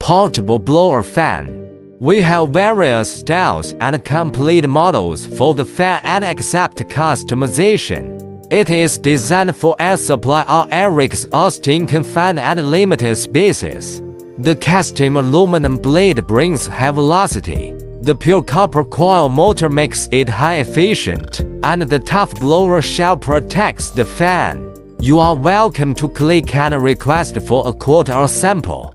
Portable blower fan. We have various styles and complete models for the fan and accept customization. It is designed for air supply or air exhausting confined and limited spaces. The custom aluminum blade brings high velocity. The pure copper coil motor makes it high efficient, and the tough blower shell protects the fan. You are welcome to click and request for a quote or sample.